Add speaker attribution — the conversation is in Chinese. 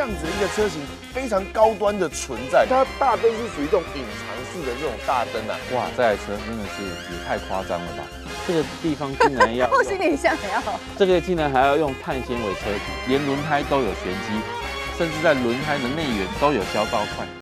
Speaker 1: 样子的一个车型非常高端的存在，它大灯是属于这种隐藏式的这种大灯啊。
Speaker 2: 哇，这台车真的是也太夸张了吧！这个地方竟然要
Speaker 3: 后行李箱也要，
Speaker 2: 这个竟然还要用碳纤维车体，连轮胎都有玄机，甚至在轮胎的内缘都有消噪块。